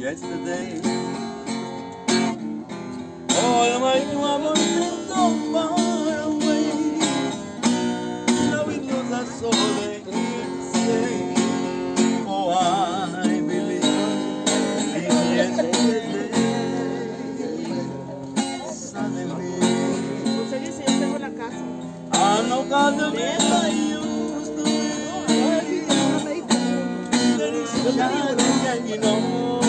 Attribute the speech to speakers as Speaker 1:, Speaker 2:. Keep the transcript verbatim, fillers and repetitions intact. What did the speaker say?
Speaker 1: yesterday. All my troubles seem so far away. Now it knows that's all they need to say. Oh, I believe in yesterday. Suddenly, I know God the way I used to be. There is shining, and you know.